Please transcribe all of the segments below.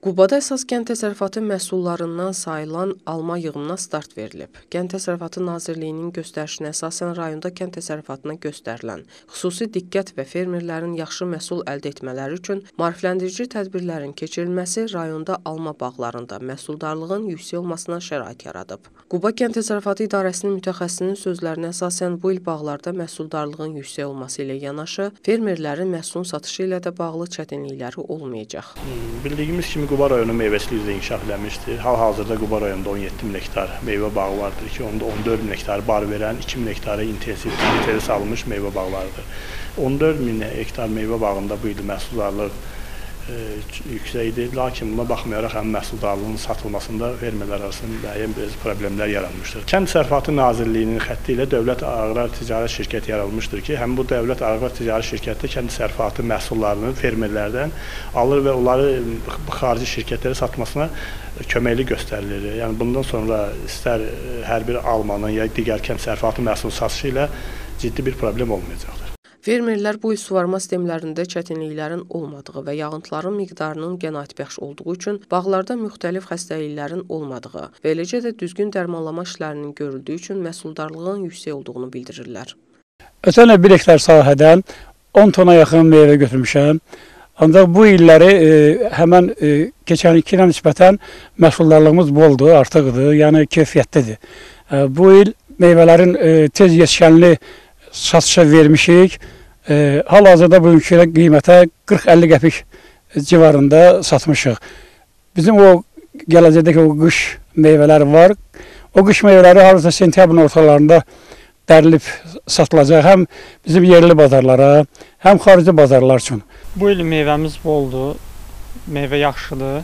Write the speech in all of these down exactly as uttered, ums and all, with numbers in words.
Qubada əsas kənd təsərrüfatı məhsullarından sayılan alma yığımına start verilib. Kənd Təsərrüfatı Nazirliyinin göstərişinə əsasən rayonda kənd təsərrüfatına göstərilən xüsusi diqqət və fermerlərin yaxşı məhsul əldə etmələri üçün maarifləndirici tədbirlərin keçirilməsi rayonda alma bağlarında məhsuldarlığın yüksək olmasına şərait yaradıb. Quba Kənd Təsərrüfatı İdarəsinin mütəxəssisinin sözlərinə əsasən bu il bağlarda məhsuldarlığın yüksək olması ilə yanaşı, fermerlərin məhsulun satışı ilə də bağlı çətinlikləri olmayacaq. Bildiyimiz kimi Quba rayonu meyvəçilik üzrə inkişaf eləmişdir. Hal-hazırda Quba rayonunda on yeddi min hektar meyvə bağı vardır ki, onda on dörd min hektar bar verən, iki min hektarı intensiv kaliteli salınmış meyvə bağlarıdır. on dörd min hektar meyvə bağında bu il məhsuldarlıq e, yüksəkdir. Lakin buna baxmayaraq həm məhsuldarlığın satılmasında fermerlər arasında müəyyən bir problemlər yaranmışdır. Kənd Təsərrüfatı Nazirliyinin xətti ilə Dövlət Aqrar Ticarət Şirkəti yaradılmışdır ki, həm bu Dövlət Aqrar Ticarət Şirkəti kənd təsərrüfatı məhsullarını fermerlərdən alır və onları xarici şirkətlərə satmasına köməkli göstərilir. Yəni bundan sonra istər hər bir almanın ya digər kənd təsərrüfatı məhsul satışı ilə ciddi bir problem olmayacaqdır. Fermerlər bu il suvarma sistemlərində çətinliklərin olmadığı və yağıntıların miqdarının qənaətbəxş olduğu üçün bağlarda müxtəlif xəstəliklərin olmadığı və eləcə də düzgün dərmanlama işlərinin görüldüyü üçün məhsuldarlığın yüksək olduğunu bildirirlər. Ötən il bir hektar sahədən on tona yaxın meyvə götürmüşəm. Ancaq bu illəri e, həmən e, keçən iki ilə nisbətən məhsuldarlığımız boldur, artıqdır, yəni keyfiyyətlidir. E, bu il meyvələrin e, tez yetişkənli satışa vermişik. E, Hal-hazırda bugünkü qiymətə qırx əlli qəpik civarında satmışıq. Bizim o gələcəkdəki o qış meyvələri var. O qış meyvələri hardasa sentyabrın ortalarında dərilib satılacaq. Həm bizim yerli bazarlara, həm xarici bazarlar üçün. Bu il meyvəmiz boldur, meyvə yaxşıdır.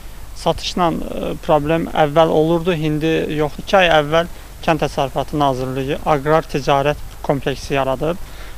Satışla problem əvvəl olurdu, indi yox. İki ay əvvəl Kənd Təsərrüfatı Nazirliyi Aqrar Ticarət kompleksi yaradıb.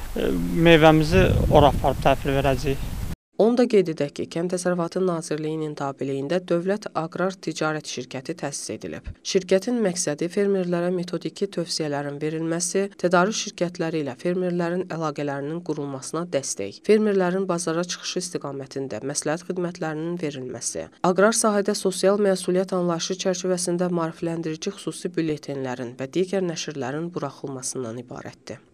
Meyvəmizi ora aparıb təhvil verəcəyik. Onu da qeyd edək ki, Kənd Təsərrüfatı Nazirliyinin tabeliyində Dövlət Aqrar Ticarət Şirkəti təsis edilib. Şirkətin məqsədi fermerlərə metodiki tövsiyələrin verilməsi, tədarük şirkətləri ilə fermerlərin əlaqələrinin qurulmasına dəstək, fermerlərin bazara çıxışı istiqamətində məsləhət xidmətlərinin verilməsi, aqrar sahədə sosial məsuliyyət anlayışı çərçivəsində maarifləndirici xüsusi bülletenlərin və digər nəşrlərin buraxılmasından ibarətdir.